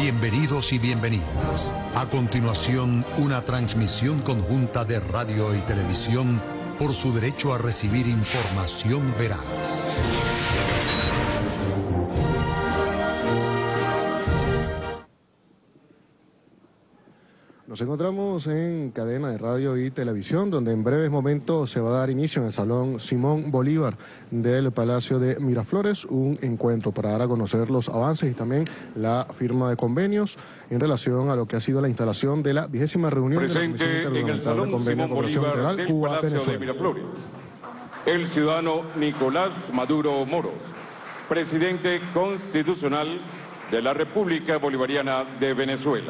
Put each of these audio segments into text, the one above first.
Bienvenidos y bienvenidas. A continuación, una transmisión conjunta de radio y televisión por su derecho a recibir información veraz. Nos encontramos en cadena de radio y televisión, donde en breves momentos se va a dar inicio en el Salón Simón Bolívar del Palacio de Miraflores, un encuentro para dar a conocer los avances y también la firma de convenios en relación a lo que ha sido la instalación de la 20ª reunión presente de la Comisión en el Salón Simón Bolívar del Palacio de Miraflores, el ciudadano Nicolás Maduro Moros, presidente constitucional de la República Bolivariana de Venezuela.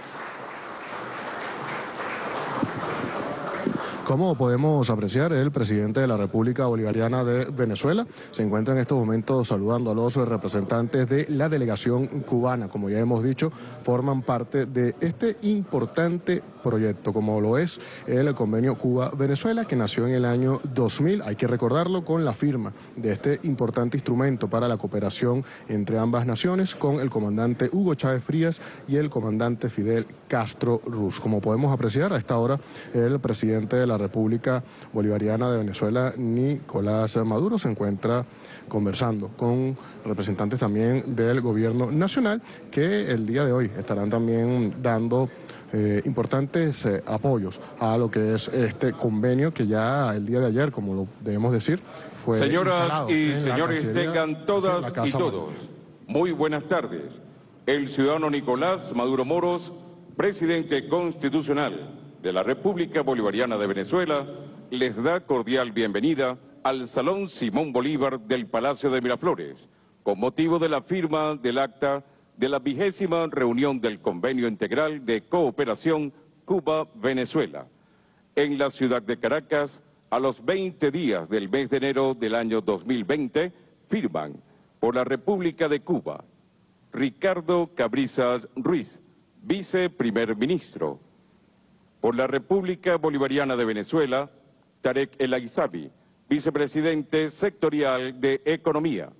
Como podemos apreciar, el presidente de la República Bolivariana de Venezuela se encuentra en estos momentos saludando a los representantes de la delegación cubana. Como ya hemos dicho, forman parte de este importante proyecto, como lo es el convenio Cuba-Venezuela, que nació en el año 2000, hay que recordarlo, con la firma de este importante instrumento para la cooperación entre ambas naciones, con el comandante Hugo Chávez Frías y el comandante Fidel Castro Ruz. Como podemos apreciar, a esta hora el presidente de la República Bolivariana de Venezuela, Nicolás Maduro, se encuentra conversando con representantes también del gobierno nacional, que el día de hoy estarán también dando importantes apoyos a lo que es este convenio, que ya el día de ayer, como lo debemos decir, fue... Señoras y señores, tengan todas y todos muy buenas tardes. El ciudadano Nicolás Maduro Moros, presidente constitucional de la República Bolivariana de Venezuela, les da cordial bienvenida al Salón Simón Bolívar del Palacio de Miraflores, con motivo de la firma del acta de la 20ª reunión del Convenio Integral de Cooperación Cuba-Venezuela, en la ciudad de Caracas. A los 20 días del mes de enero del año 2020, firman por la República de Cuba Ricardo Cabrizas Ruiz, viceprimer ministro; por la República Bolivariana de Venezuela, Tarek El Aizami, vicepresidente sectorial de Economía.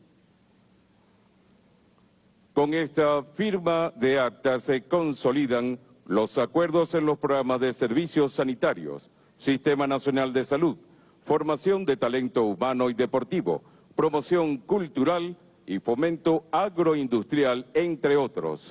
Con esta firma de acta se consolidan los acuerdos en los programas de servicios sanitarios, Sistema Nacional de Salud, formación de talento humano y deportivo, promoción cultural y fomento agroindustrial, entre otros.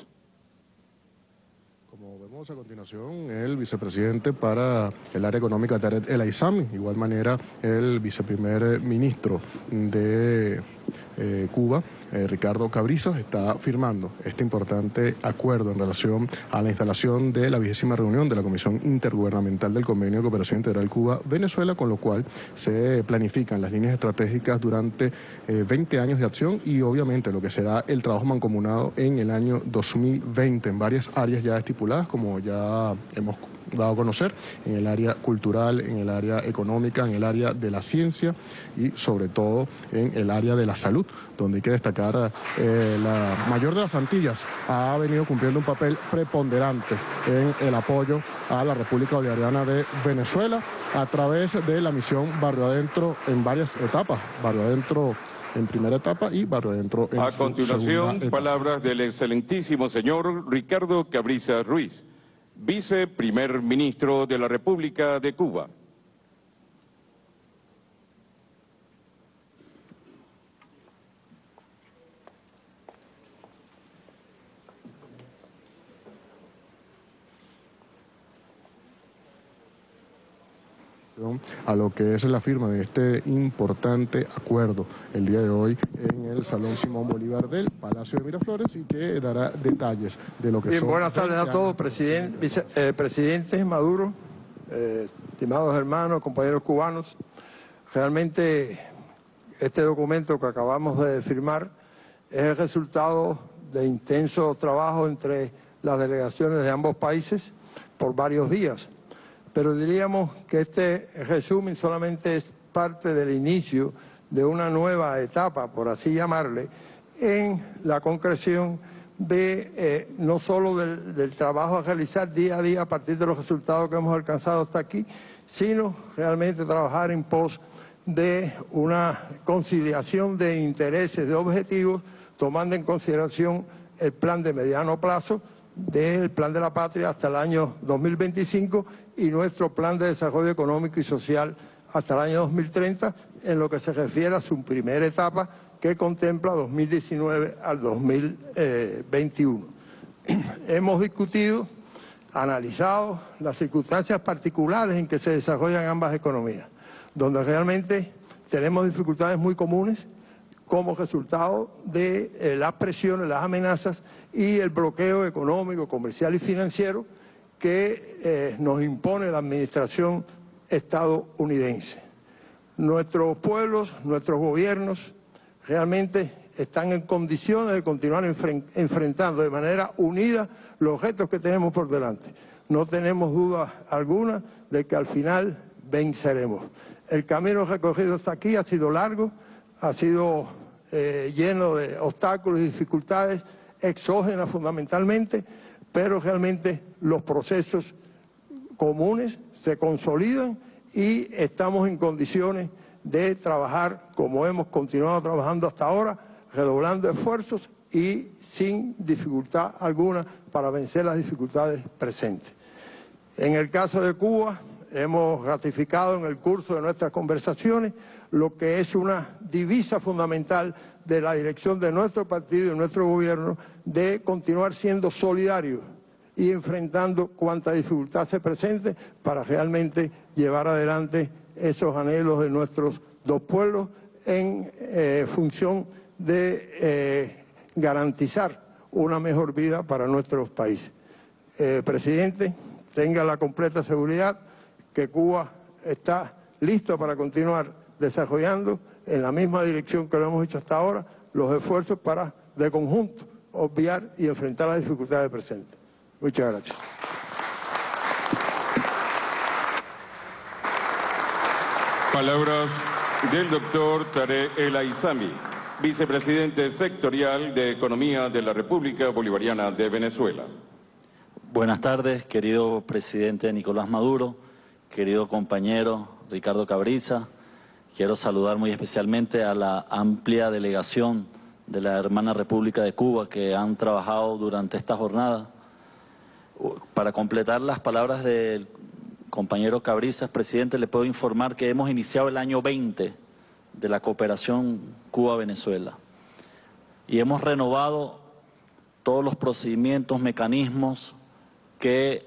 Como vemos a continuación, el vicepresidente para el área económica, Tarek El Aizami, igual manera el viceprimer ministro de Cuba, Ricardo Cabrizas, está firmando este importante acuerdo en relación a la instalación de la 20ª reunión de la Comisión Intergubernamental del Convenio de Cooperación Integral Cuba-Venezuela, con lo cual se planifican las líneas estratégicas durante 20 años de acción y obviamente lo que será el trabajo mancomunado en el año 2020 en varias áreas ya estipuladas, como ya hemos dado a conocer, en el área cultural, en el área económica, en el área de la ciencia y sobre todo en el área de la salud, donde hay que destacar la mayor de las Antillas ha venido cumpliendo un papel preponderante en el apoyo a la República Bolivariana de Venezuela a través de la misión Barrio Adentro en varias etapas, Barrio Adentro en primera etapa y Barrio Adentro en A su continuación, segunda palabras del excelentísimo señor Ricardo Cabrizas Ruiz, viceprimer ministro de la República de Cuba. A lo que es la firma de este importante acuerdo el día de hoy en el Salón Simón Bolívar del Palacio de Miraflores, y que dará detalles de lo que Bien, son... buenas tardes a todos, presidente Maduro, estimados hermanos, compañeros cubanos. Realmente este documento que acabamos de firmar es el resultado de intenso trabajo entre las delegaciones de ambos países por varios días. Pero diríamos que este resumen solamente es parte del inicio de una nueva etapa, por así llamarle, en la concreción de no solo del trabajo a realizar día a día a partir de los resultados que hemos alcanzado hasta aquí, sino realmente trabajar en pos de una conciliación de intereses, de objetivos, tomando en consideración el plan de mediano plazo del Plan de la Patria hasta el año 2025 y nuestro Plan de Desarrollo Económico y Social hasta el año 2030, en lo que se refiere a su primera etapa, que contempla 2019 al 2021. Hemos discutido, analizado las circunstancias particulares en que se desarrollan ambas economías, donde realmente tenemos dificultades muy comunes como resultado de las presiones, las amenazas y el bloqueo económico, comercial y financiero que nos impone la administración estadounidense. Nuestros pueblos, nuestros gobiernos realmente están en condiciones de continuar enfrentando de manera unida los retos que tenemos por delante. No tenemos duda alguna de que al final venceremos. El camino recorrido hasta aquí ha sido largo, ha sido lleno de obstáculos y dificultades exógenas fundamentalmente, pero realmente los procesos comunes se consolidan y estamos en condiciones de trabajar como hemos continuado trabajando hasta ahora, redoblando esfuerzos y sin dificultad alguna para vencer las dificultades presentes. En el caso de Cuba, hemos ratificado en el curso de nuestras conversaciones lo que es una divisa fundamental de la dirección de nuestro partido y de nuestro gobierno de continuar siendo solidarios y enfrentando cuanta dificultad se presente para realmente llevar adelante esos anhelos de nuestros dos pueblos en función de garantizar una mejor vida para nuestros países. Presidente, tenga la completa seguridad que Cuba está listo para continuar desarrollando en la misma dirección que lo hemos hecho hasta ahora los esfuerzos para, de conjunto, obviar y enfrentar las dificultades presentes. Muchas gracias. Palabras del doctor Tarek El Aissami, vicepresidente sectorial de Economía de la República Bolivariana de Venezuela. Buenas tardes, querido presidente Nicolás Maduro, querido compañero Ricardo Cabriza. Quiero saludar muy especialmente a la amplia delegación de la hermana República de Cuba que han trabajado durante esta jornada. Para completar las palabras del compañero Cabrizas, presidente, le puedo informar que hemos iniciado el año 20 de la cooperación Cuba-Venezuela y hemos renovado todos los procedimientos, mecanismos que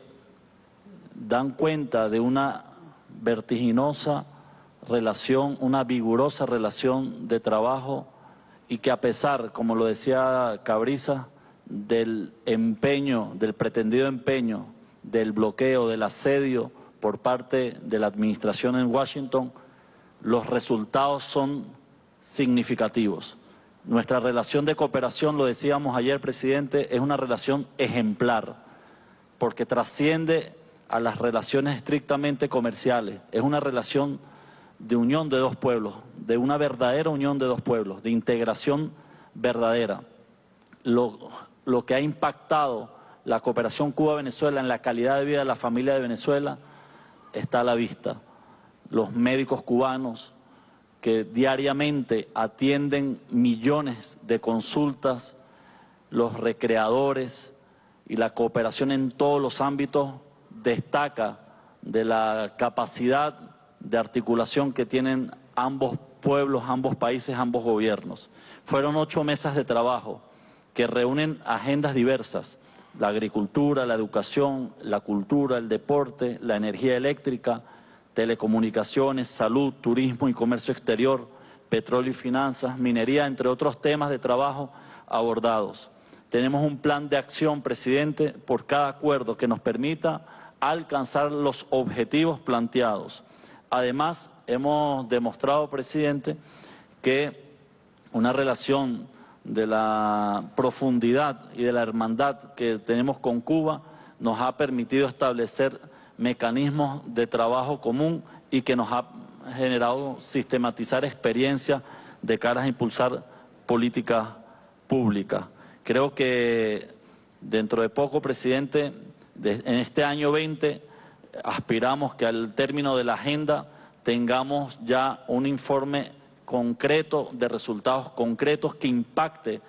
dan cuenta de una vertiginosa relación, una vigorosa relación de trabajo y que a pesar, como lo decía Cabriza, del empeño, del pretendido empeño, del bloqueo, del asedio por parte de la administración en Washington, los resultados son significativos. Nuestra relación de cooperación, lo decíamos ayer, presidente, es una relación ejemplar, porque trasciende a las relaciones estrictamente comerciales. Es una relación de unión de dos pueblos, de una verdadera unión de dos pueblos, de integración verdadera. Lo que ha impactado la cooperación Cuba-Venezuela en la calidad de vida de la familia de Venezuela está a la vista. Los médicos cubanos que diariamente atienden millones de consultas, los recreadores y la cooperación en todos los ámbitos destaca de la capacidad de articulación que tienen ambos pueblos, ambos países, ambos gobiernos. Fueron 8 mesas de trabajo que reúnen agendas diversas: la agricultura, la educación, la cultura, el deporte, la energía eléctrica, telecomunicaciones, salud, turismo y comercio exterior, petróleo y finanzas, minería, entre otros temas de trabajo abordados. Tenemos un plan de acción, presidente, por cada acuerdo que nos permita alcanzar los objetivos planteados. Además, hemos demostrado, presidente, que una relación de la profundidad y de la hermandad que tenemos con Cuba nos ha permitido establecer mecanismos de trabajo común y que nos ha generado sistematizar experiencias de cara a impulsar políticas públicas. Creo que dentro de poco, presidente, en este año 20 aspiramos que al término de la agenda tengamos ya un informe concreto de resultados concretos que impacte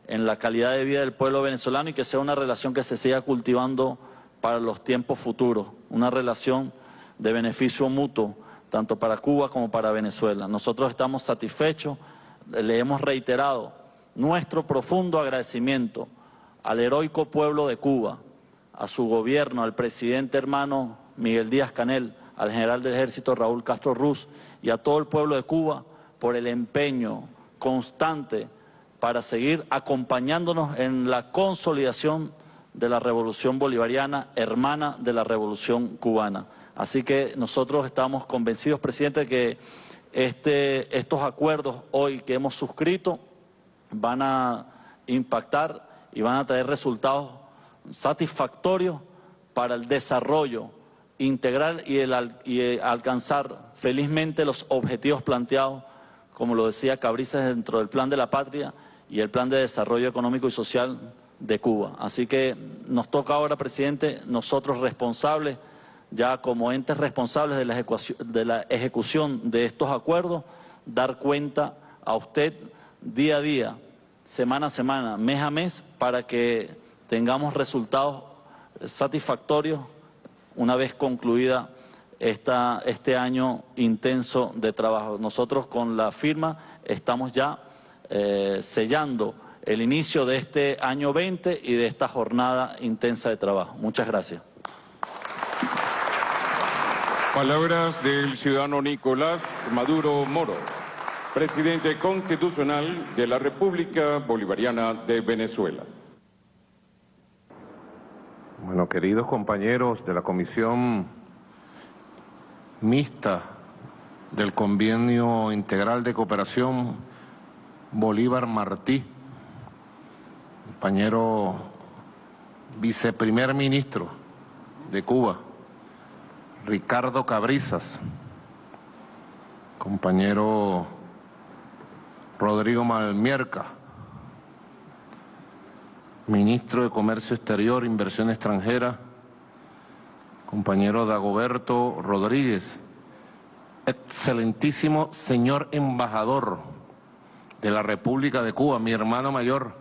en la calidad de vida del pueblo venezolano y que sea una relación que se siga cultivando para los tiempos futuros, una relación de beneficio mutuo, tanto para Cuba como para Venezuela. Nosotros estamos satisfechos, le hemos reiterado nuestro profundo agradecimiento al heroico pueblo de Cuba, a su gobierno, al presidente hermano Miguel Díaz-Canel, al general del ejército Raúl Castro Ruz y a todo el pueblo de Cuba por el empeño constante para seguir acompañándonos en la consolidación de la revolución bolivariana, hermana de la revolución cubana. Así que nosotros estamos convencidos, presidente, que estos acuerdos hoy que hemos suscrito van a impactar y van a traer resultados satisfactorios para el desarrollo integral y alcanzar felizmente los objetivos planteados, como lo decía Cabrizas, dentro del Plan de la Patria y el Plan de Desarrollo Económico y Social de Cuba. Así que nos toca ahora, presidente, nosotros responsables, ya como entes responsables de la ejecución de estos acuerdos, dar cuenta a usted día a día, semana a semana, mes a mes, para que tengamos resultados satisfactorios una vez concluida este año intenso de trabajo. Nosotros con la firma estamos ya sellando el inicio de este año 20 y de esta jornada intensa de trabajo. Muchas gracias. Palabras del ciudadano Nicolás Maduro Moros, presidente constitucional de la República Bolivariana de Venezuela. Bueno, queridos compañeros de la Comisión Mixta del Convenio Integral de Cooperación Bolívar-Martí, compañero viceprimer ministro de Cuba, Ricardo Cabrizas, compañero Rodrigo Malmierca, ministro de Comercio Exterior, Inversión Extranjera, compañero Dagoberto Rodríguez, excelentísimo señor embajador de la República de Cuba, mi hermano mayor,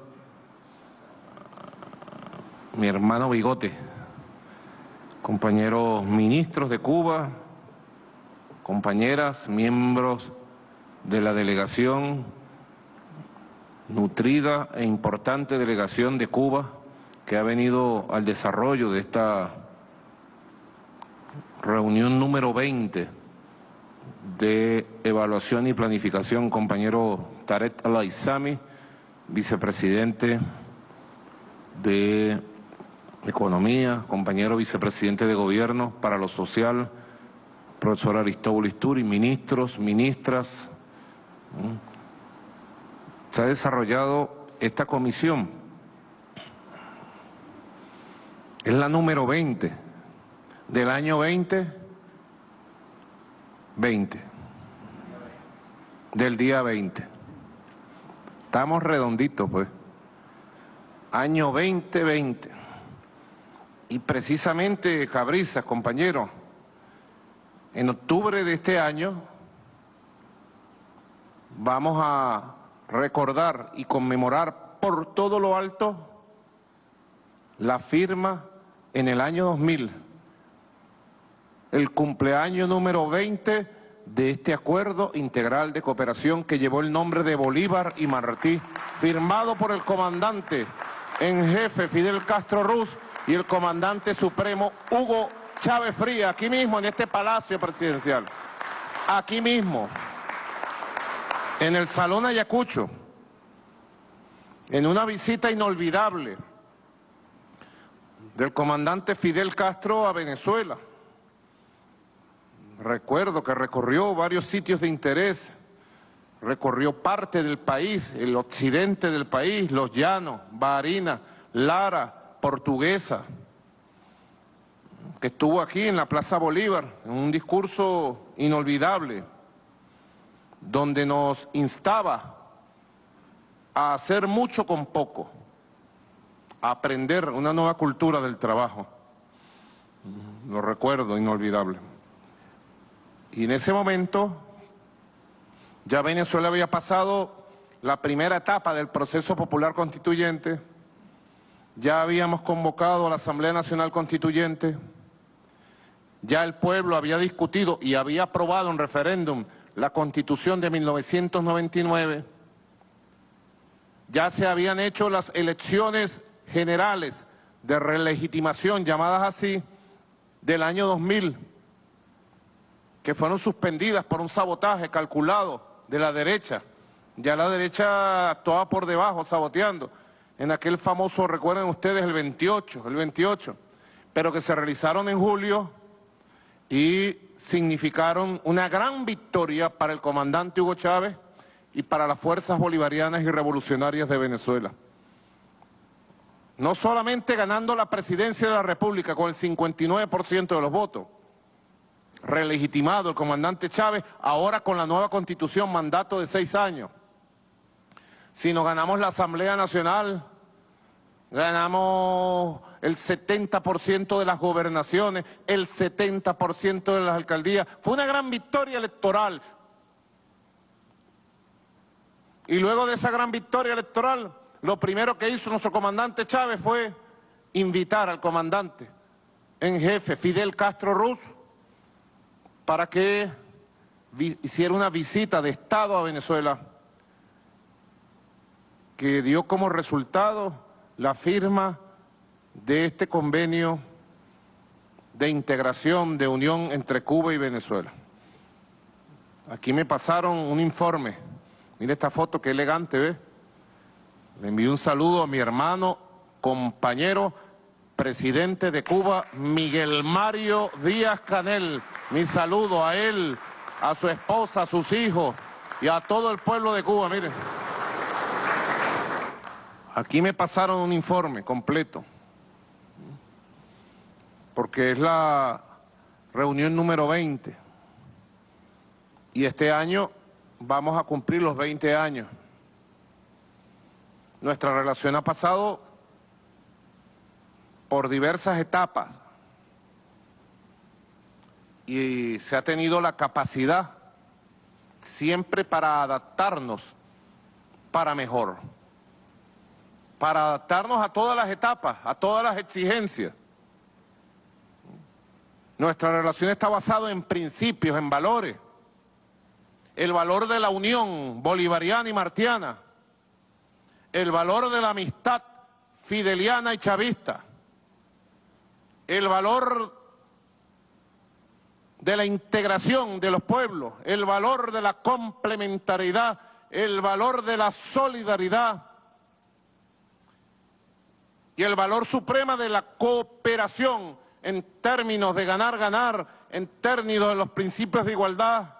mi hermano Bigote, compañeros ministros de Cuba, compañeras, miembros de la delegación, nutrida e importante delegación de Cuba que ha venido al desarrollo de esta reunión número 20 de evaluación y planificación, compañero Tarek El-Aissami, vicepresidente de Economía, compañero vicepresidente de Gobierno para lo Social, profesor Aristóbulo Isturi, ministros, ministras. Se ha desarrollado esta comisión. Es la número 20 del año 2020, del día 20. Estamos redonditos, pues. Año 2020. Y precisamente, Cabrizas, compañero, en octubre de este año vamos a recordar y conmemorar por todo lo alto la firma en el año 2000, el cumpleaños número 20 de este acuerdo integral de cooperación que llevó el nombre de Bolívar y Martí, firmado por el comandante en jefe Fidel Castro Ruz y el comandante supremo Hugo Chávez Frías, aquí mismo en este palacio presidencial, aquí mismo, en el Salón Ayacucho, en una visita inolvidable del comandante Fidel Castro a Venezuela. Recuerdo que recorrió varios sitios de interés, recorrió parte del país, el occidente del país, Los Llanos, Barinas, Lara, Portuguesa, que estuvo aquí en la Plaza Bolívar, en un discurso inolvidable, donde nos instaba a hacer mucho con poco, a aprender una nueva cultura del trabajo. Lo recuerdo, inolvidable. Y en ese momento ya Venezuela había pasado la primera etapa del proceso popular constituyente, ya habíamos convocado a la Asamblea Nacional Constituyente, ya el pueblo había discutido y había aprobado en referéndum la Constitución de 1999, ya se habían hecho las elecciones generales de relegitimación, llamadas así, del año 2000, que fueron suspendidas por un sabotaje calculado de la derecha. Ya la derecha actuaba por debajo, saboteando, en aquel famoso, recuerden ustedes, el 28, pero que se realizaron en julio y significaron una gran victoria para el comandante Hugo Chávez y para las fuerzas bolivarianas y revolucionarias de Venezuela. No solamente ganando la presidencia de la República con el 59% de los votos, relegitimado el comandante Chávez, ahora con la nueva Constitución, mandato de 6 años, sino ganamos la Asamblea Nacional, ganamos el 70% de las gobernaciones, el 70% de las alcaldías. Fue una gran victoria electoral. Y luego de esa gran victoria electoral, lo primero que hizo nuestro comandante Chávez fue invitar al comandante en jefe, Fidel Castro Ruz, para que hiciera una visita de Estado a Venezuela, que dio como resultado la firma de este convenio de integración, de unión entre Cuba y Venezuela. Aquí me pasaron un informe. Mire esta foto, qué elegante, ¿ves? Le envío un saludo a mi hermano, compañero, presidente de Cuba, Miguel Mario Díaz-Canel. Mi saludo a él, a su esposa, a sus hijos y a todo el pueblo de Cuba, miren. Aquí me pasaron un informe completo, porque es la reunión número 20. Y este año vamos a cumplir los 20 años. Nuestra relación ha pasado por diversas etapas y se ha tenido la capacidad siempre para adaptarnos para mejor, para adaptarnos a todas las etapas, a todas las exigencias. Nuestra relación está basada en principios, en valores. El valor de la unión bolivariana y martiana, el valor de la amistad fideliana y chavista, el valor de la integración de los pueblos, el valor de la complementariedad, el valor de la solidaridad y el valor supremo de la cooperación en términos de ganar-ganar, en términos de los principios de igualdad.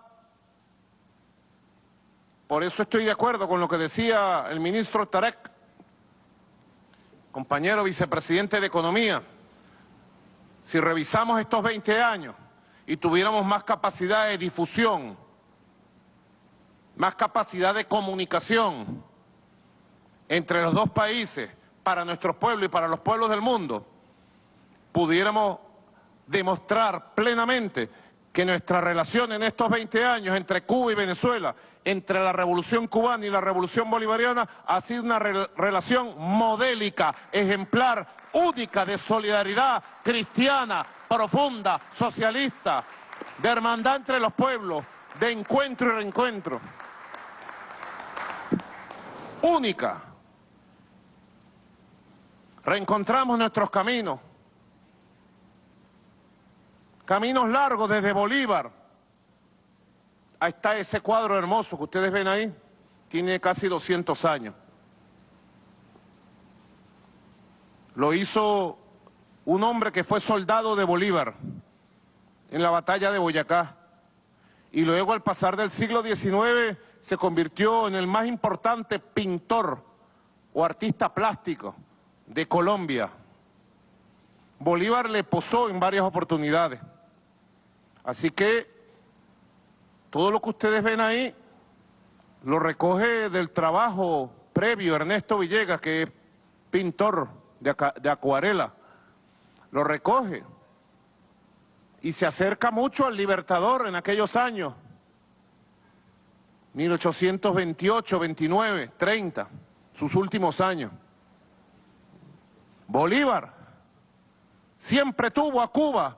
Por eso estoy de acuerdo con lo que decía el ministro Tarek, compañero vicepresidente de Economía. Si revisamos estos 20 años y tuviéramos más capacidad de difusión, más capacidad de comunicación entre los dos países, para nuestros pueblos y para los pueblos del mundo, pudiéramos demostrar plenamente que nuestra relación en estos 20 años entre Cuba y Venezuela, entre la Revolución Cubana y la Revolución Bolivariana, ha sido una relación modélica, ejemplar, única, de solidaridad cristiana, profunda, socialista, de hermandad entre los pueblos, de encuentro y reencuentro. Única. Reencontramos nuestros caminos. Caminos largos desde Bolívar. Ahí está ese cuadro hermoso que ustedes ven ahí. Tiene casi 200 años. Lo hizo un hombre que fue soldado de Bolívar en la batalla de Boyacá. Y luego, al pasar del siglo XIX, se convirtió en el más importante pintor o artista plástico de Colombia. Bolívar le posó en varias oportunidades. Así que todo lo que ustedes ven ahí lo recoge del trabajo previo Ernesto Villegas, que es pintor de acuarela. Lo recoge y se acerca mucho al Libertador en aquellos años. 1828, 29, 30, sus últimos años. Bolívar siempre tuvo a Cuba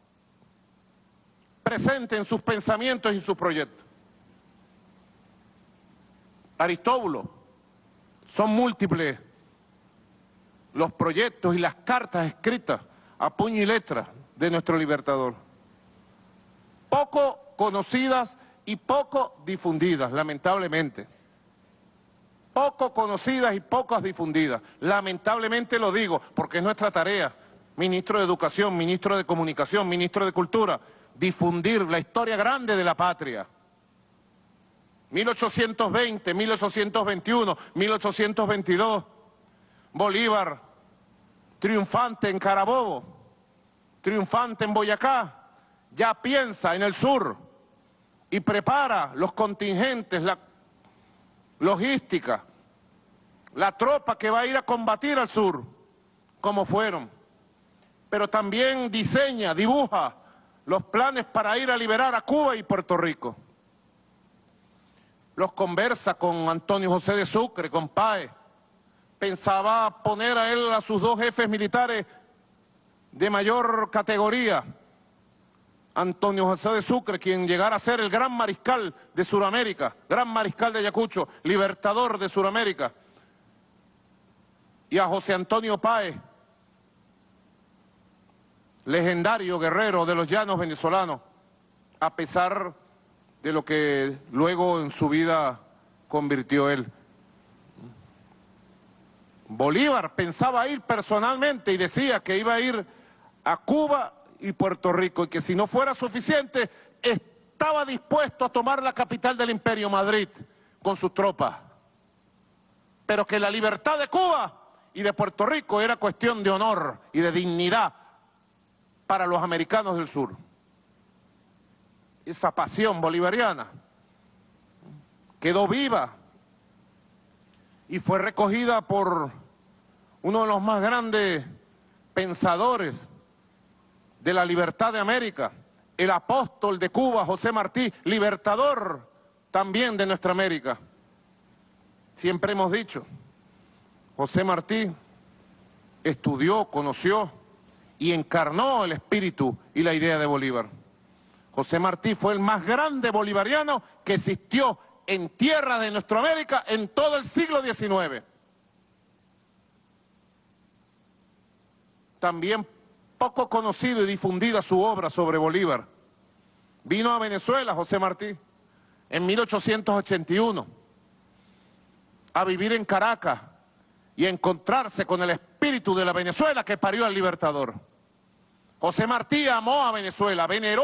presente en sus pensamientos y sus proyectos. Aristóbulo, son múltiples los proyectos y las cartas escritas a puño y letra de nuestro libertador. Poco conocidas y poco difundidas, lamentablemente. Poco conocidas y pocas difundidas. Lamentablemente lo digo, porque es nuestra tarea, ministro de Educación, ministro de Comunicación, ministro de Cultura, difundir la historia grande de la patria. 1820, 1821, 1822, Bolívar, triunfante en Carabobo, triunfante en Boyacá, ya piensa en el sur y prepara los contingentes, la logística, la tropa que va a ir a combatir al sur, como fueron. Pero también diseña, dibuja los planes para ir a liberar a Cuba y Puerto Rico. Los conversa con Antonio José de Sucre, con Páez. Pensaba poner a él, a sus dos jefes militares de mayor categoría. Antonio José de Sucre, quien llegara a ser el gran mariscal de Sudamérica, gran mariscal de Ayacucho, libertador de Sudamérica. Y a José Antonio Páez, legendario guerrero de los llanos venezolanos, a pesar de lo que luego en su vida convirtió él. Bolívar pensaba ir personalmente y decía que iba a ir a Cuba y Puerto Rico, y que si no fuera suficiente, estaba dispuesto a tomar la capital del imperio, Madrid, con sus tropas. Pero que la libertad de Cuba y de Puerto Rico era cuestión de honor y de dignidad para los americanos del sur. Esa pasión bolivariana quedó viva y fue recogida por uno de los más grandes pensadores de la libertad de América, el apóstol de Cuba, José Martí, libertador también de nuestra América. Siempre hemos dicho, José Martí estudió, conoció y encarnó el espíritu y la idea de Bolívar. José Martí fue el más grande bolivariano que existió en tierra de nuestra América en todo el siglo XIX. También poco conocido y difundida su obra sobre Bolívar. Vino a Venezuela José Martí en 1881 a vivir en Caracas y a encontrarse con el espíritu de la Venezuela que parió al libertador. José Martí amó a Venezuela, veneró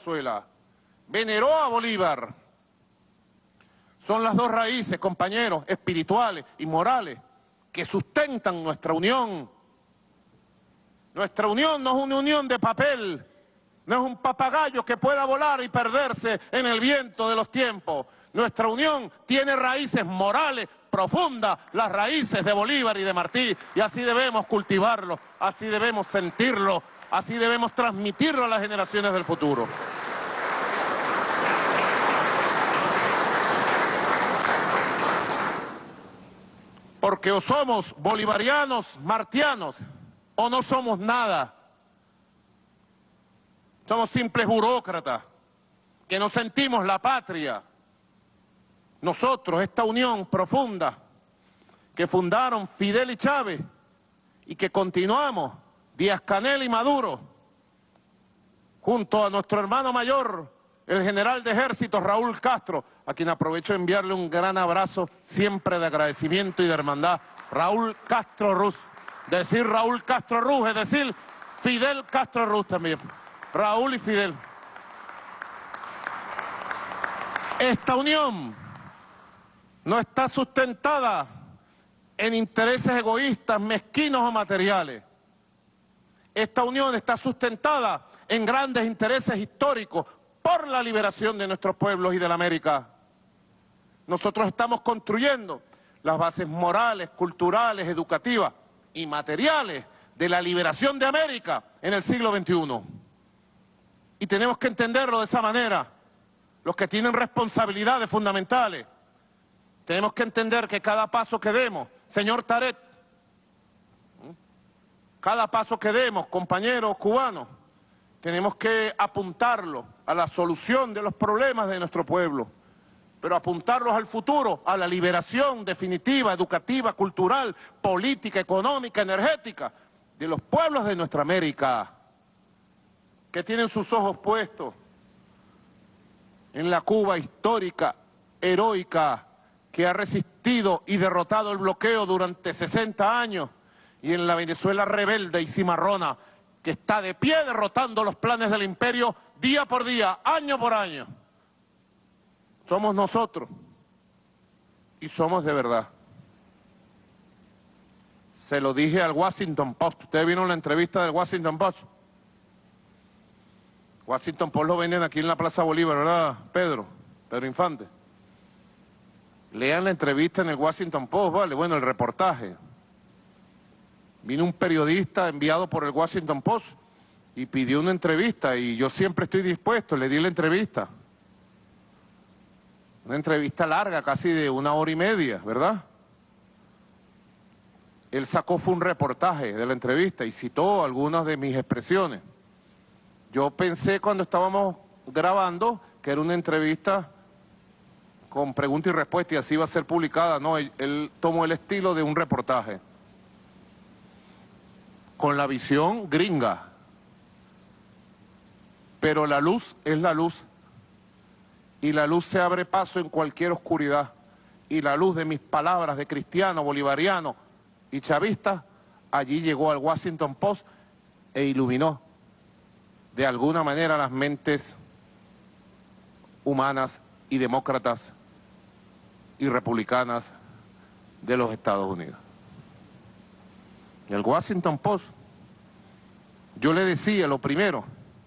a Bolívar. Son las dos raíces, compañeros, espirituales y morales, que sustentan nuestra unión. Nuestra unión no es una unión de papel, no es un papagayo que pueda volar y perderse en el viento de los tiempos. Nuestra unión tiene raíces morales profundas, las raíces de Bolívar y de Martí, y así debemos cultivarlo, así debemos sentirlo, así debemos transmitirlo a las generaciones del futuro. Porque o somos bolivarianos, martianos, o no somos nada. Somos simples burócratas que no sentimos la patria. Nosotros, esta unión profunda que fundaron Fidel y Chávez y que continuamos Díaz-Canel y Maduro, junto a nuestro hermano mayor, el general de ejército Raúl Castro, a quien aprovecho de enviarle un gran abrazo siempre de agradecimiento y de hermandad. Raúl Castro Ruz. Decir Raúl Castro Ruz es decir Fidel Castro Ruz también. Raúl y Fidel. Esta unión no está sustentada en intereses egoístas, mezquinos o materiales. Esta unión está sustentada en grandes intereses históricos por la liberación de nuestros pueblos y de la América. Nosotros estamos construyendo las bases morales, culturales, educativas y materiales de la liberación de América en el siglo XXI. Y tenemos que entenderlo de esa manera. los que tienen responsabilidades fundamentales. Tenemos que entender que cada paso que demos, señor Taret, cada paso que demos, compañeros cubanos, tenemos que apuntarlo a la solución de los problemas de nuestro pueblo, pero apuntarlos al futuro, a la liberación definitiva, educativa, cultural, política, económica, energética de los pueblos de nuestra América, que tienen sus ojos puestos en la Cuba histórica, heroica, que ha resistido y derrotado el bloqueo durante 60 años, y en la Venezuela rebelde y cimarrona, que está de pie derrotando los planes del imperio día por día, año por año. Somos nosotros, y somos de verdad. Se lo dije al Washington Post. ¿Ustedes vieron la entrevista del Washington Post? Washington Post lo venden aquí en la Plaza Bolívar, ¿verdad, Pedro? Pedro Infante. Lean la entrevista en el Washington Post, ¿vale? Bueno, el reportaje. Vino un periodista enviado por el Washington Post y pidió una entrevista, y yo siempre estoy dispuesto, le di la entrevista. Una entrevista larga, casi de 1 hora y media, ¿verdad? Él sacó fue un reportaje de la entrevista y citó algunas de mis expresiones. Yo pensé cuando estábamos grabando que era una entrevista con pregunta y respuesta y así iba a ser publicada. No, él tomó el estilo de un reportaje, con la visión gringa. Pero la luz es la luz, y la luz se abre paso en cualquier oscuridad, y la luz de mis palabras de cristiano, bolivariano y chavista, allí llegó al Washington Post e iluminó de alguna manera las mentes humanas y demócratas y republicanas de los Estados Unidos. Y el Washington Post, yo le decía lo primero,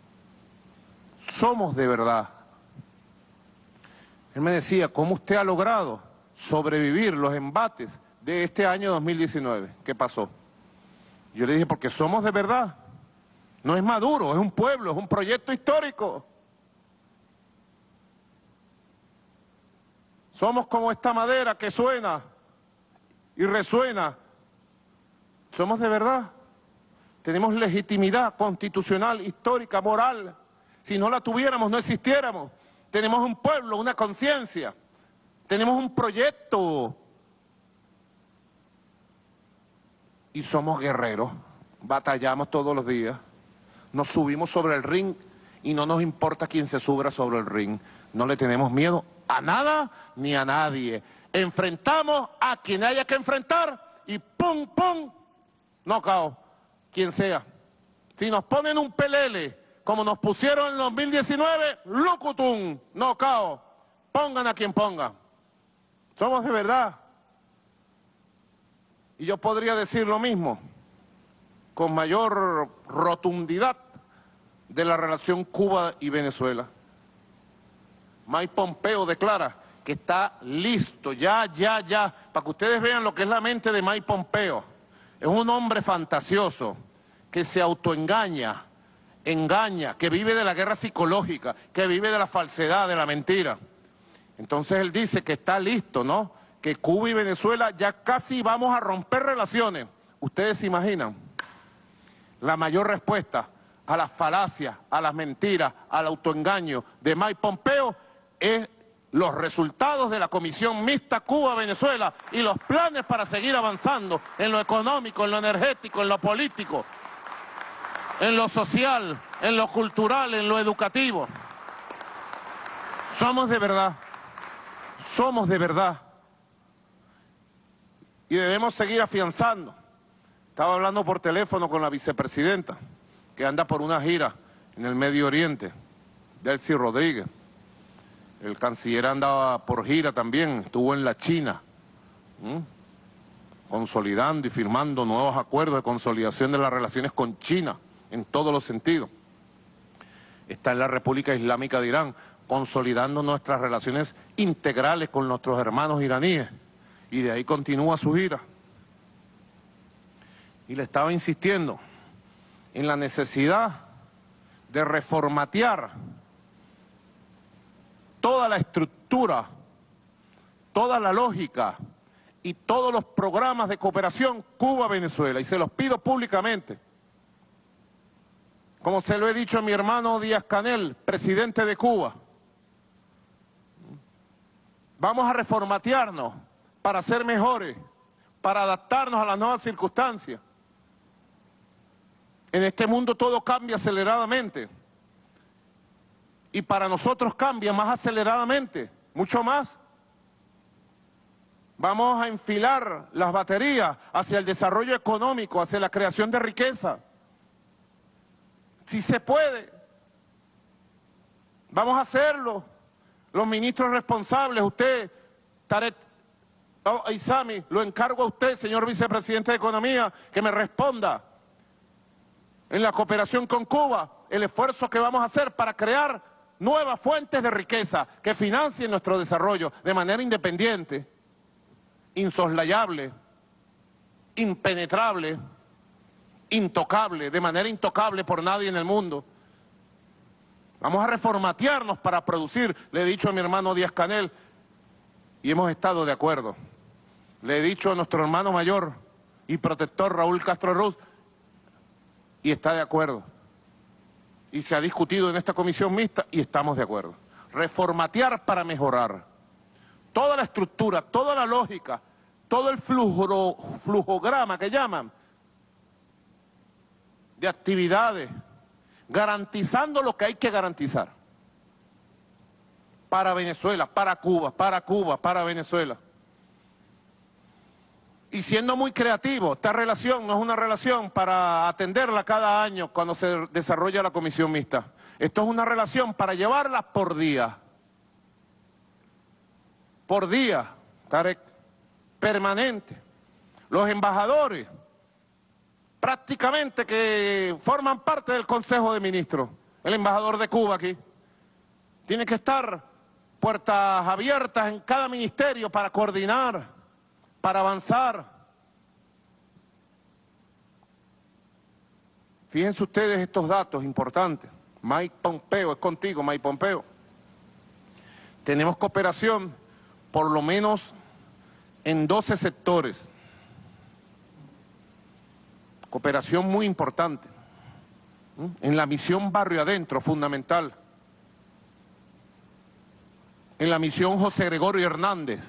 somos de verdad. Él me decía, ¿cómo usted ha logrado sobrevivir los embates de este año 2019? ¿Qué pasó? Yo le dije, porque somos de verdad. No es Maduro, es un pueblo, es un proyecto histórico. Somos como esta madera que suena y resuena. Somos de verdad. Tenemos legitimidad constitucional, histórica, moral. Si no la tuviéramos, no existiéramos. Tenemos un pueblo, una conciencia. Tenemos un proyecto. Y somos guerreros. Batallamos todos los días. Nos subimos sobre el ring y no nos importa quién se suba sobre el ring. No le tenemos miedo a nada ni a nadie. Enfrentamos a quien haya que enfrentar y ¡pum, pum! Knockout, quien sea. Si nos ponen un pelele, como nos pusieron en 2019, lucutum, knockout. Pongan a quien ponga. Somos de verdad. Y yo podría decir lo mismo, con mayor rotundidad, de la relación Cuba y Venezuela. Mike Pompeo declara que está listo, ya, para que ustedes vean lo que es la mente de Mike Pompeo. Es un hombre fantasioso, que se autoengaña, que vive de la guerra psicológica, que vive de la falsedad, de la mentira. Entonces él dice que está listo, ¿no? Que Cuba y Venezuela ya casi vamos a romper relaciones. ¿Ustedes se imaginan? La mayor respuesta a las falacias, a las mentiras, al autoengaño de Mike Pompeo es los resultados de la Comisión Mixta Cuba-Venezuela y los planes para seguir avanzando en lo económico, en lo energético, en lo político, en lo social, en lo cultural, en lo educativo. Somos de verdad. Somos de verdad. Y debemos seguir afianzando. Estaba hablando por teléfono con la vicepresidenta, que anda por una gira en el Medio Oriente, Delcy Rodríguez. El canciller andaba por gira también, estuvo en la China, consolidando y firmando nuevos acuerdos de consolidación de las relaciones con China, en todos los sentidos. Está en la República Islámica de Irán, consolidando nuestras relaciones integrales con nuestros hermanos iraníes, y de ahí continúa su gira. Y le estaba insistiendo en la necesidad de reformatear toda la estructura, toda la lógica y todos los programas de cooperación Cuba-Venezuela. Y se los pido públicamente. Como se lo he dicho a mi hermano Díaz-Canel, presidente de Cuba. Vamos a reformatearnos para ser mejores, para adaptarnos a las nuevas circunstancias. En este mundo todo cambia aceleradamente. Y para nosotros cambia más aceleradamente, mucho más. Vamos a enfilar las baterías hacia el desarrollo económico, hacia la creación de riqueza. Si se puede, vamos a hacerlo. Los ministros responsables, usted, Tarek Aissami, lo encargo a usted, señor vicepresidente de Economía, que me responda en la cooperación con Cuba, el esfuerzo que vamos a hacer para crear nuevas fuentes de riqueza que financien nuestro desarrollo de manera independiente, insoslayable, impenetrable, intocable, de manera intocable por nadie en el mundo. Vamos a reformatearnos para producir, le he dicho a mi hermano Díaz-Canel, y hemos estado de acuerdo. Le he dicho a nuestro hermano mayor y protector Raúl Castro Ruz, y está de acuerdo. Y se ha discutido en esta comisión mixta y estamos de acuerdo. Reformatear para mejorar. Toda la estructura, toda la lógica, todo el flujograma que llaman de actividades, garantizando lo que hay que garantizar. Para Venezuela, para Cuba, para Venezuela. Y siendo muy creativo, esta relación no es una relación para atenderla cada año cuando se desarrolla la comisión mixta. Esto es una relación para llevarla por día. Por día, Tarek, permanente. Los embajadores, prácticamente que forman parte del Consejo de Ministros, el embajador de Cuba aquí, tiene que estar puertas abiertas en cada ministerio para coordinar, para avanzar. Fíjense ustedes estos datos importantes. Mike Pompeo, es contigo, Mike Pompeo. Tenemos cooperación por lo menos en 12 sectores. Cooperación muy importante. En la misión Barrio Adentro, fundamental. En la misión José Gregorio Hernández.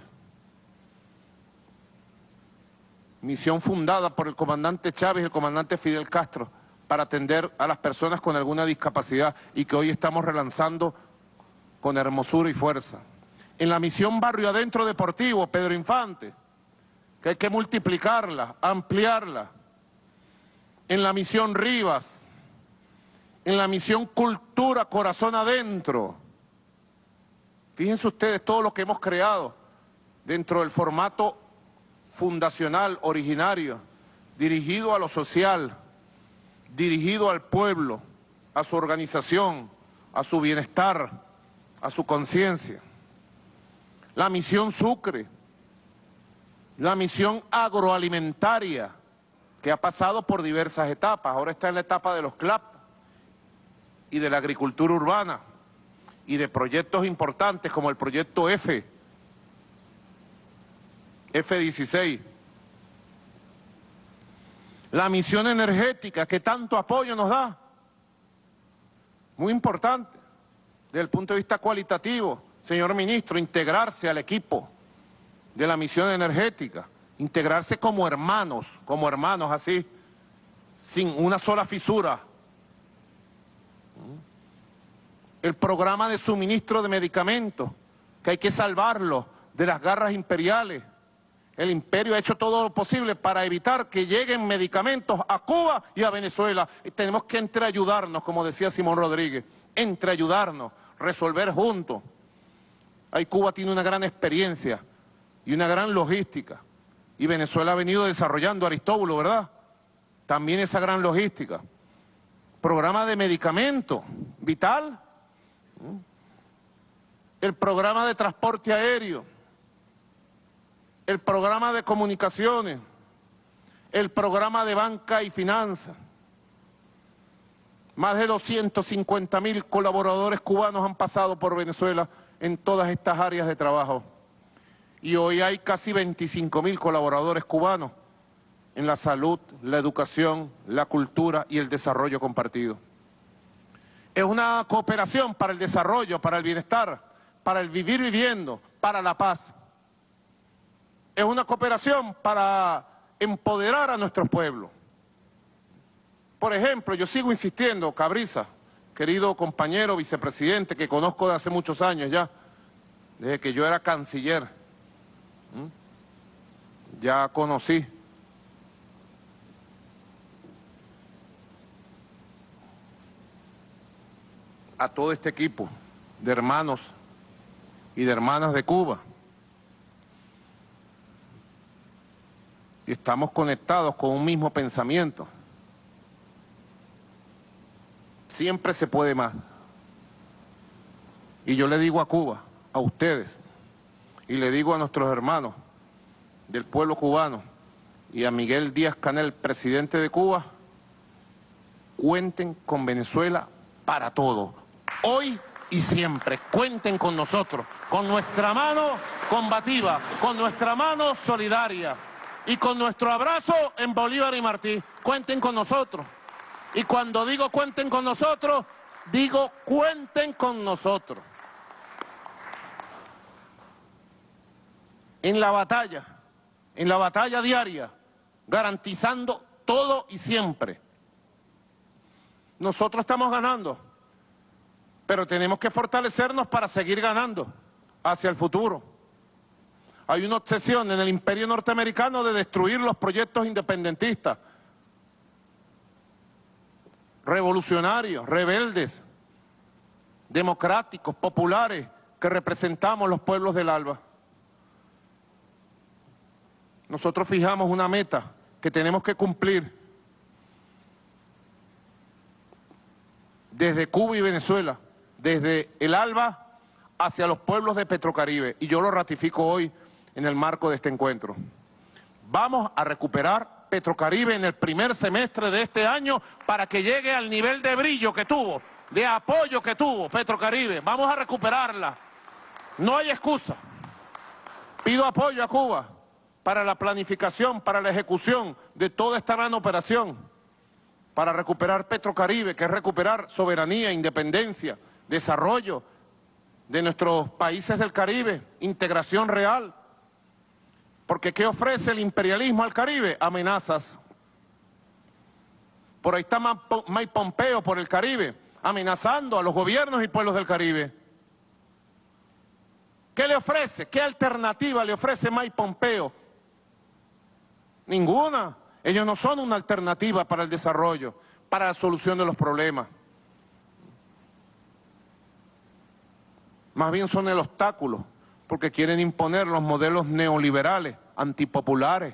Misión fundada por el comandante Chávez y el comandante Fidel Castro para atender a las personas con alguna discapacidad y que hoy estamos relanzando con hermosura y fuerza. En la misión Barrio Adentro Deportivo, Pedro Infante, que hay que multiplicarla, ampliarla. En la misión Rivas, en la misión Cultura Corazón Adentro. Fíjense ustedes todo lo que hemos creado dentro del formato fundacional, originario, dirigido a lo social, dirigido al pueblo, a su organización, a su bienestar, a su conciencia. La misión Sucre, la misión agroalimentaria, que ha pasado por diversas etapas, ahora está en la etapa de los CLAP y de la agricultura urbana y de proyectos importantes como el proyecto F16. La misión energética que tanto apoyo nos da, muy importante desde el punto de vista cualitativo, señor ministro, integrarse al equipo de la misión energética, integrarse como hermanos así, sin una sola fisura. El programa de suministro de medicamentos, que hay que salvarlo de las garras imperiales. El imperio ha hecho todo lo posible para evitar que lleguen medicamentos a Cuba y a Venezuela. Y tenemos que entreayudarnos, como decía Simón Rodríguez, entreayudarnos, resolver juntos. Ahí Cuba tiene una gran experiencia y una gran logística. Y Venezuela ha venido desarrollando, Aristóbulo, ¿verdad? También esa gran logística. Programa de medicamentos, vital. El programa de transporte aéreo. El programa de comunicaciones. El programa de banca y finanzas. Más de 250.000 colaboradores cubanos han pasado por Venezuela en todas estas áreas de trabajo. Y hoy hay casi 25.000 colaboradores cubanos en la salud, la educación, la cultura y el desarrollo compartido. Es una cooperación para el desarrollo, para el bienestar, para el vivir viviendo, para la paz. Es una cooperación para empoderar a nuestros pueblos. Por ejemplo, yo sigo insistiendo, Cabriza, querido compañero vicepresidente, que conozco de hace muchos años ya, desde que yo era canciller, ya conocí a todo este equipo de hermanos y de hermanas de Cuba. Y estamos conectados con un mismo pensamiento. Siempre se puede más. Y yo le digo a Cuba, a ustedes, y le digo a nuestros hermanos del pueblo cubano y a Miguel Díaz-Canel, presidente de Cuba, cuenten con Venezuela para todo. Hoy y siempre, cuenten con nosotros, con nuestra mano combativa, con nuestra mano solidaria y con nuestro abrazo en Bolívar y Martí. Cuenten con nosotros. Y cuando digo cuenten con nosotros, digo cuenten con nosotros. En la batalla diaria, garantizando todo y siempre. Nosotros estamos ganando, pero tenemos que fortalecernos para seguir ganando hacia el futuro. Hay una obsesión en el imperio norteamericano de destruir los proyectos independentistas, revolucionarios, rebeldes, democráticos, populares, que representamos los pueblos del ALBA. Nosotros fijamos una meta que tenemos que cumplir desde Cuba y Venezuela, desde el ALBA hacia los pueblos de Petrocaribe, y yo lo ratifico hoy en el marco de este encuentro. Vamos a recuperar Petrocaribe en el primer semestre de este año para que llegue al nivel de brillo que tuvo, de apoyo que tuvo Petrocaribe. Vamos a recuperarla. No hay excusa. Pido apoyo a Cuba para la planificación, para la ejecución de toda esta gran operación, para recuperar Petrocaribe, que es recuperar soberanía, independencia, desarrollo de nuestros países del Caribe, integración real. Porque ¿qué ofrece el imperialismo al Caribe? Amenazas. Por ahí está Mike Pompeo por el Caribe, amenazando a los gobiernos y pueblos del Caribe. ¿Qué le ofrece? ¿Qué alternativa le ofrece Mike Pompeo? Ninguna. Ellos no son una alternativa para el desarrollo, para la solución de los problemas. Más bien son el obstáculo, porque quieren imponer los modelos neoliberales, antipopulares,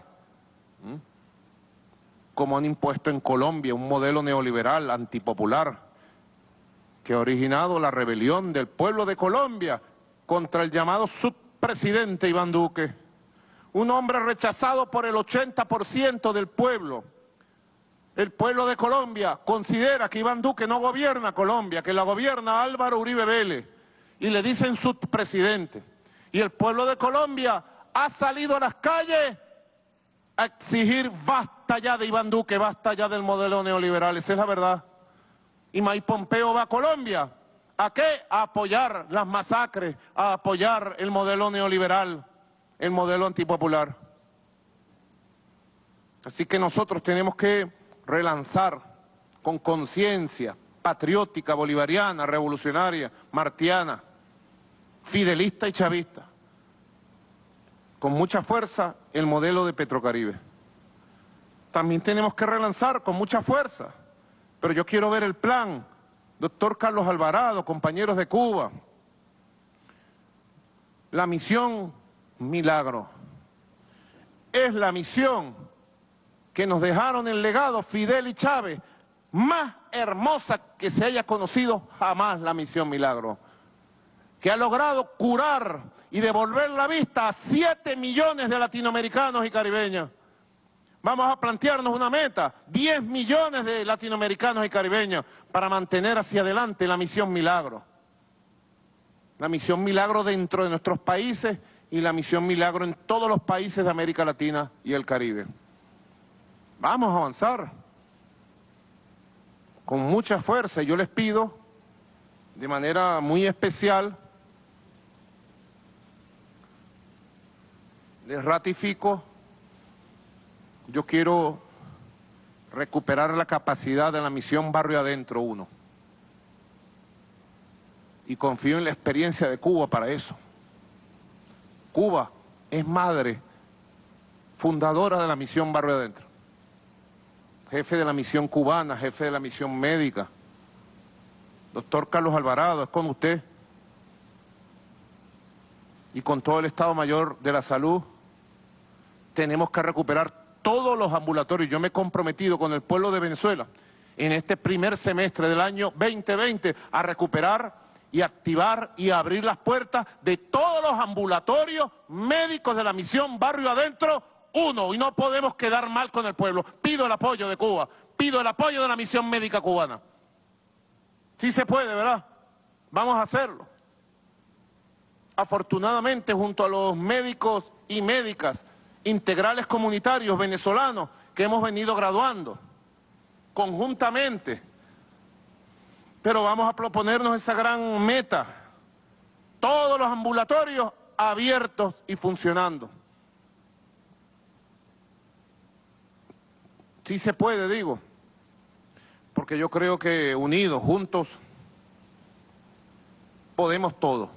como han impuesto en Colombia, un modelo neoliberal antipopular, que ha originado la rebelión del pueblo de Colombia contra el llamado subpresidente Iván Duque, un hombre rechazado por el 80% del pueblo. El pueblo de Colombia considera que Iván Duque no gobierna Colombia, que la gobierna Álvaro Uribe Vélez, y le dicen subpresidente. Y el pueblo de Colombia ha salido a las calles a exigir basta ya de Iván Duque, basta ya del modelo neoliberal. Esa es la verdad. Y Mike Pompeo va a Colombia. ¿A qué? A apoyar las masacres, a apoyar el modelo neoliberal, el modelo antipopular. Así que nosotros tenemos que relanzar con conciencia patriótica, bolivariana, revolucionaria, martiana, fidelista y chavista, con mucha fuerza el modelo de Petrocaribe. También tenemos que relanzar con mucha fuerza, pero yo quiero ver el plan, doctor Carlos Alvarado, compañeros de Cuba, la misión Milagro. Es la misión que nos dejaron el legado Fidel y Chávez, más hermosa que se haya conocido jamás, la misión Milagro, que ha logrado curar y devolver la vista a 7 millones de latinoamericanos y caribeños. Vamos a plantearnos una meta, 10 millones de latinoamericanos y caribeños, para mantener hacia adelante la misión Milagro. la misión Milagro dentro de nuestros países y la misión Milagro en todos los países de América Latina y el Caribe. Vamos a avanzar con mucha fuerza. Yo les pido de manera muy especial, les ratifico, yo quiero recuperar la capacidad de la misión Barrio Adentro 1. Y confío en la experiencia de Cuba para eso. Cuba es madre fundadora de la misión Barrio Adentro. Jefe de la misión cubana, jefe de la misión médica. Doctor Carlos Alvarado, es con usted. Y con todo el Estado Mayor de la Salud, tenemos que recuperar todos los ambulatorios. Yo me he comprometido con el pueblo de Venezuela en este primer semestre del año 2020 a recuperar y activar y abrir las puertas de todos los ambulatorios médicos de la misión Barrio Adentro 1. Y no podemos quedar mal con el pueblo. Pido el apoyo de Cuba, pido el apoyo de la misión médica cubana. Sí se puede, ¿verdad? Vamos a hacerlo. Afortunadamente, junto a los médicos y médicas integrales comunitarios venezolanos que hemos venido graduando conjuntamente, pero vamos a proponernos esa gran meta, todos los ambulatorios abiertos y funcionando. Sí se puede, digo, porque yo creo que unidos, juntos, podemos todo,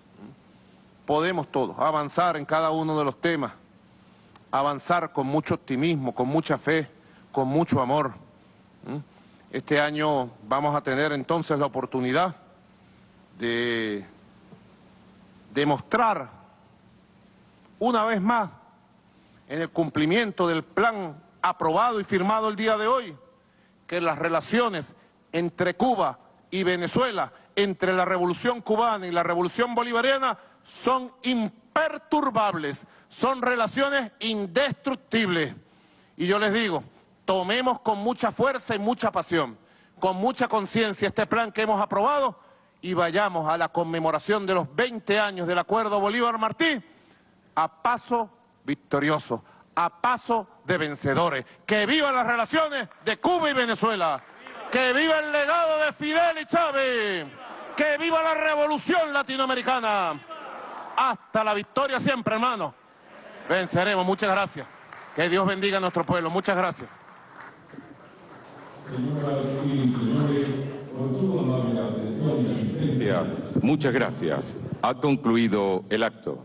avanzar en cada uno de los temas, avanzar con mucho optimismo, con mucha fe, con mucho amor. Este año vamos a tener entonces la oportunidad de demostrar una vez más en el cumplimiento del plan aprobado y firmado el día de hoy, que las relaciones entre Cuba y Venezuela, entre la Revolución Cubana y la Revolución Bolivariana, son imperturbables, son relaciones indestructibles. Y yo les digo, tomemos con mucha fuerza y mucha pasión, con mucha conciencia este plan que hemos aprobado y vayamos a la conmemoración de los 20 años del Acuerdo Bolívar-Martí a paso victorioso, a paso de vencedores. ¡Que vivan las relaciones de Cuba y Venezuela! ¡Que viva el legado de Fidel y Chávez! ¡Que viva la revolución latinoamericana! Hasta la victoria siempre, hermano. Venceremos. Muchas gracias. Que Dios bendiga a nuestro pueblo. Muchas gracias. Señoras y señores, por su amable atención y asistencia, muchas gracias. Ha concluido el acto.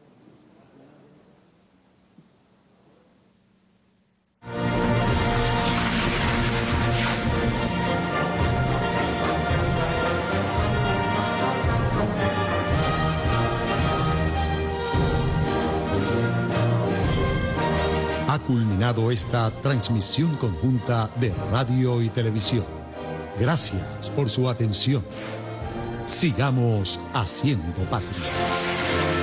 Ha culminado esta transmisión conjunta de radio y televisión. Gracias por su atención. Sigamos haciendo patria.